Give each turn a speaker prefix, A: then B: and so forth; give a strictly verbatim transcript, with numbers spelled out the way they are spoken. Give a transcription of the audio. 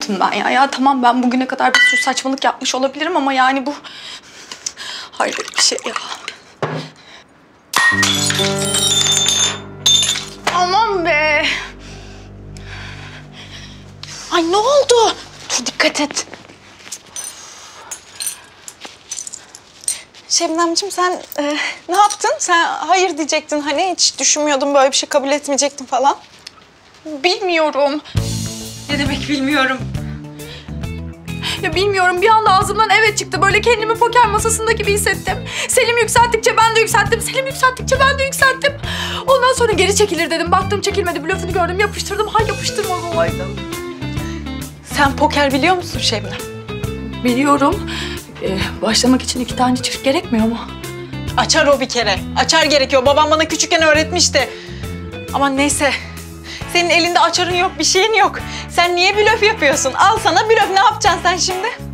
A: Ben ya, ya tamam ben bugüne kadar bir sürü saçmalık yapmış olabilirim ama yani bu... Hayret bir şey ya. Aman be. Ay ne oldu? Dur dikkat et.
B: Şebnemciğim sen e, ne yaptın? Sen hayır diyecektin hani hiç düşünmüyordun böyle bir şey kabul etmeyecektin falan.
A: Bilmiyorum.
B: Ne demek bilmiyorum.
A: Ya bilmiyorum bir anda ağzımdan evet çıktı. Böyle kendimi poker masasında gibi hissettim. Selim yükselttikçe ben de yükselttim. Selim yükselttikçe ben de yükselttim. Ondan sonra geri çekilir dedim. Baktım çekilmedi. Blöfünü gördüm yapıştırdım. Ha yapıştırmaz olaydım.
B: Sen poker biliyor musun Şebnem?
A: Biliyorum. Ee, başlamak için iki tane çift gerekmiyor mu?
B: Açar o bir kere. Açar gerekiyor. Babam bana küçükken öğretmişti. Aman neyse. Senin elinde açarın yok, bir şeyin yok. Sen niye blöf yapıyorsun? Al sana blöf. Ne yapacaksın sen şimdi?